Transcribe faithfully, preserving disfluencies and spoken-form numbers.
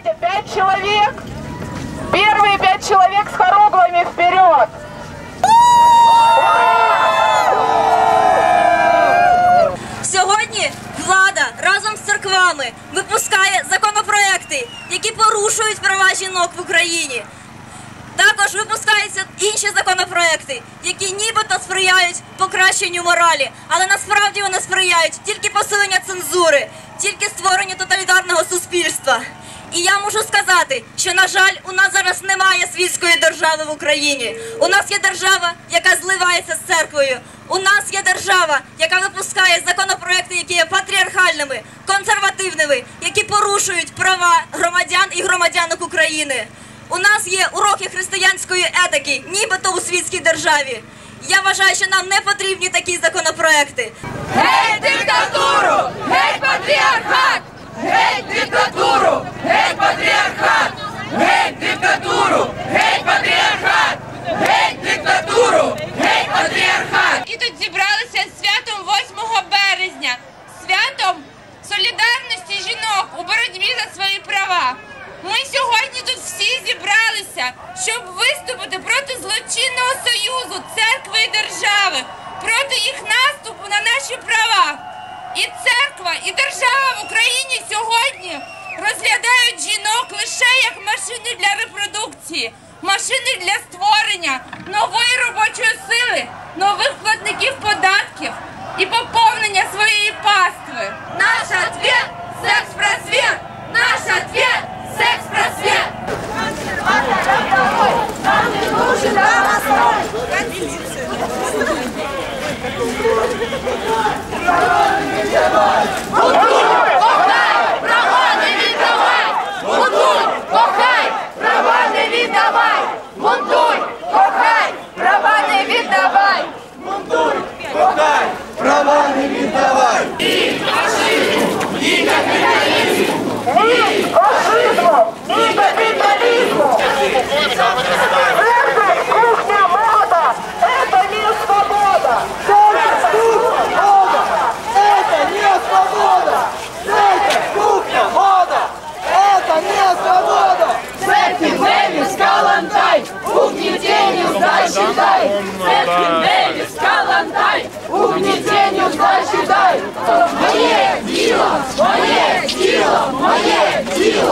Давайте, пять человек. Первые пять человек с хоруглами вперед. Сьогодні влада разом з церквами випускає законопроекти, які порушують права жінок в Україні. Також випускаються інші законопроекти, які нібито сприяють покращенню моралі, але насправді вони сприяють тільки посиленню цензури, тільки створенню тоталітарного суспільства. І я можу сказати, що, на жаль, у нас зараз немає світської держави в Україні. У нас є держава, яка зливається з церквою. У нас є держава, яка випускає законопроекти, які є патріархальними, консервативними, які порушують права громадян і громадянок України. У нас є уроки християнської етики, нібито у світській державі. Я вважаю, що нам не потрібні такі законопроекти. Гей диктатуру! Гей патріархат! Гей диктатуру! Гей патріархат! Гей диктатуру! Гей патріархат! Гей диктатуру! Гей патріархат! І тут зібралися з святом восьмого березня, святом солідарності жінок у боротьбі за свої права. Ми сьогодні тут всі зібралися, щоб виступити проти злочинного союзу церкви і держави, проти їх наступу на наші права. І церква, і держава в Україні сьогодні розглядають жінок лише як машини для репродукції, машини для створення нової робочої сили, нових платників податків і поповнення своєї пастви. Наш ответ – секс-просвет! Наш ответ – секс-просвет! Нам не нужен домострой! Бунтуй, кохай, права не віддавай! Бунтуй, кохай, права не віддавай! Бунтуй, кохай, права не віддавай! Бунтуй, кохай, права не віддавай! Ні фашизму, ні капіталізму! Ні фашизму, ні капіталізму! Это кухня мода! Это не свобода! Это не свобода! Это кухня мода! Это не свобода! Церкви Бэбис Калантай, угнетению засчитай! Церкви Бэбис Калантай, угнетению засчитай! Моє діло, моє діло, моє діло!